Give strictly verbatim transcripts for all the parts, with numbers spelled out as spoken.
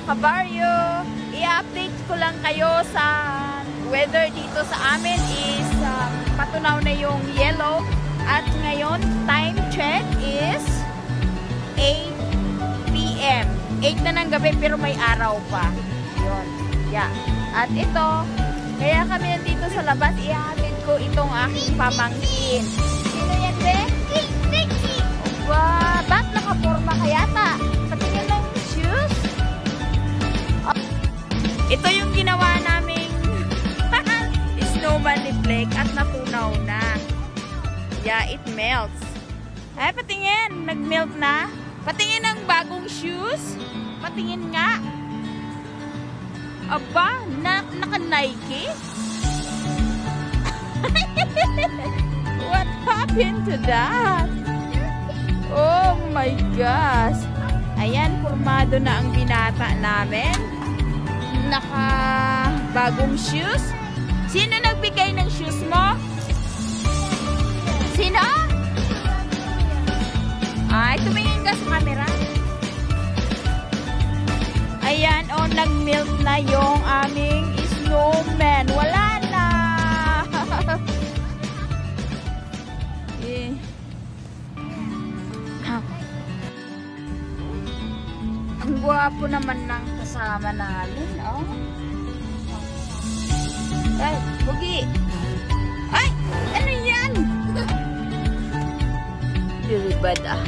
kabaryo, i-update ko lang kayo sa weather dito sa amin is uh, patunaw na yung yellow at ngayon time check is eight p m eight na ng gabi pero may araw pa. Yun. Yeah. At ito, kaya kami nandito sa labas, ihatid ko itong aking pamangkin. Sino yan, be? Wow, ba't nakaporma kaya ta? Patingin ng shoes? Oh. Ito yung ginawa naming snowman ni Blake at natunaw na. Yeah, it melts. Ay, patingin. Nag-melt na. Patingin ng bagong shoes. Patingin nga. Aba, na naka-Nike? What happened to that? Oh my gosh. Ayan, formado na ang binata namin. Naka bagong shoes. Sino nagbigay ng shoes mo? Sino? Ay, tumingin ka sa camera. Ayan, oh, nag-melt na yung aming snowman. Wala na. eh. Ang gwapo naman ng kasama namin, oh. Ay, bugi. Ay, ano yan? Diribad ah.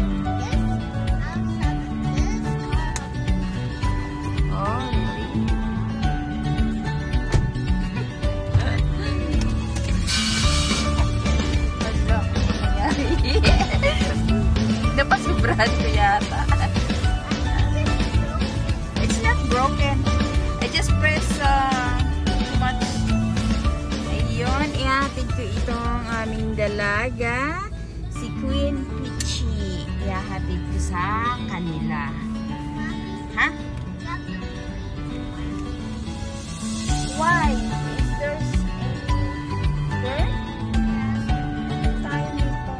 Oh, really? Ano nangyari? Napasubrahan ko yata. It's not broken. I just press uh, too much. Ayun, ihatid ko itong aming dalaga. Si Queen Peachy. Ihatid ko sa kanila. Ha? Why? Is there any bird? Ano tayo nito?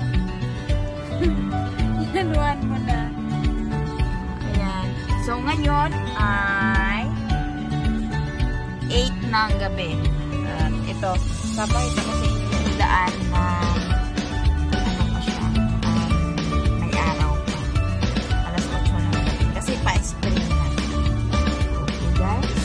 Inanuan mo na. Ayan. So, ngayon ay eight ng gabi. At ito, papakita ko sa inyo yung daan na ano pa siya, um, may araw pa. alas otso ng gabi. Kasi pa-spring na. Okay, guys.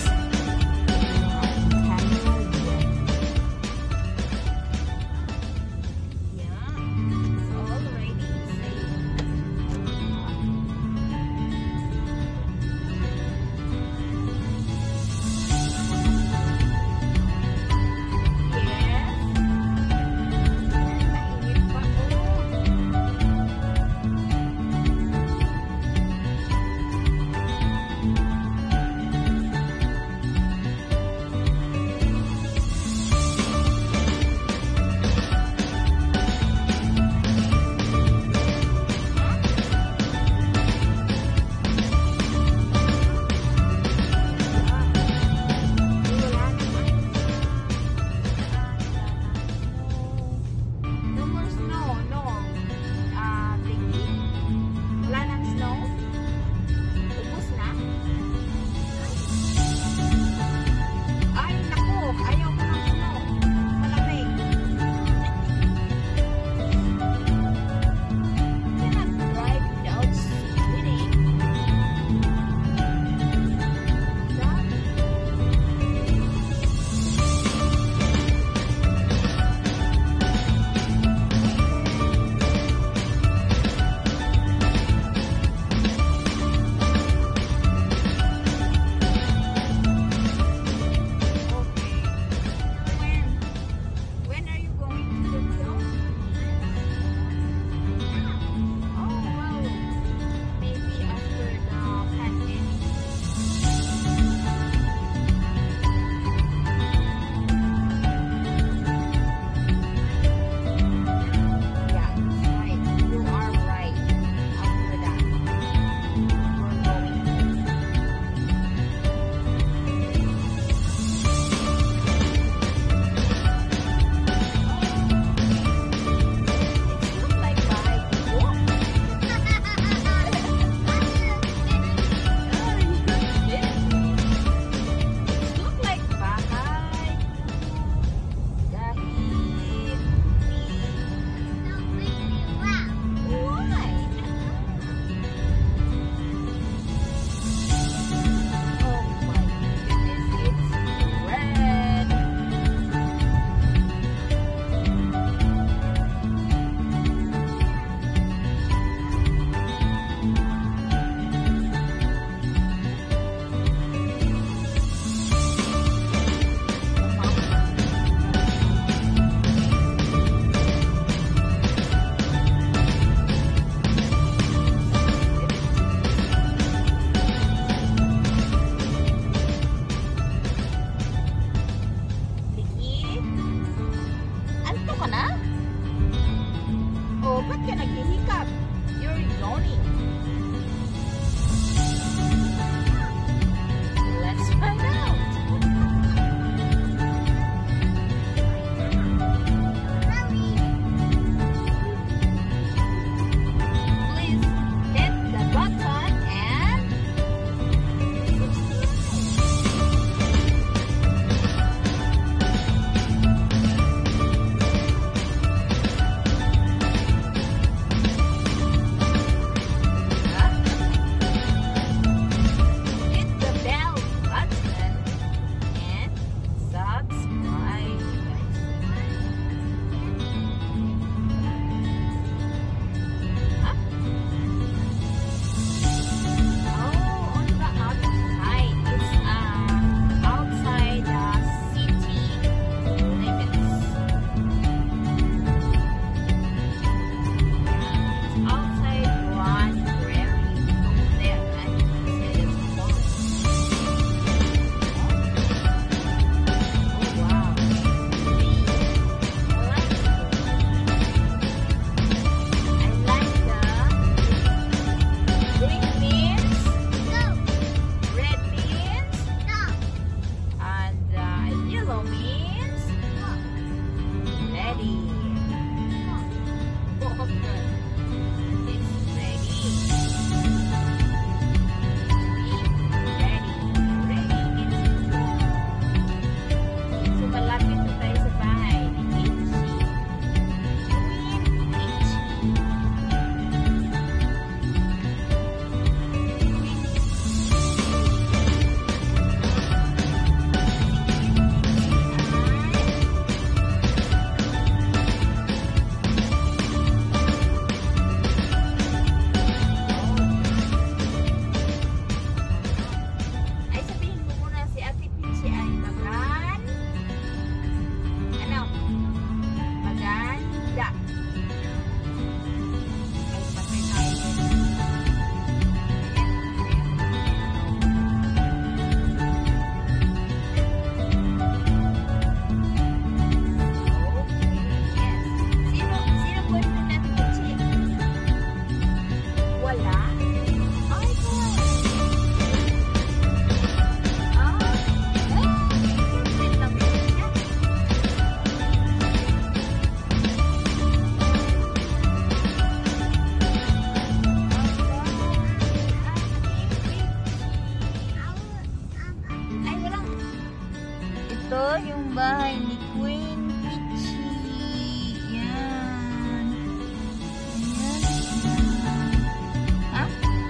yung bahay ni Queen Peachy. Yan. Ayan siya. Ha?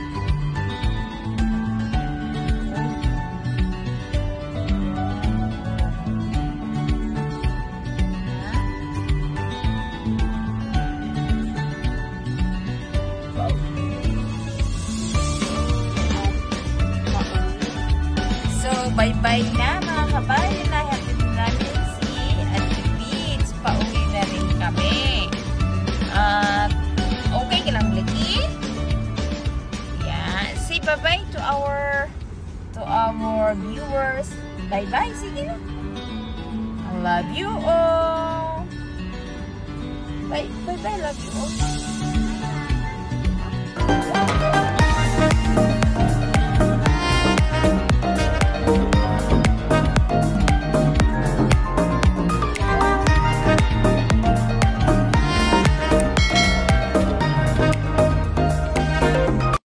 Bye-bye na mga kabayan. Nahatid namin si Ate Beats. Pauwi na rin kami. At uh, okay ka lang, Blackie? Yeah. Say bye-bye to our to our viewers. Bye-bye. Sige na. I love you all. Bye-bye. Love you all.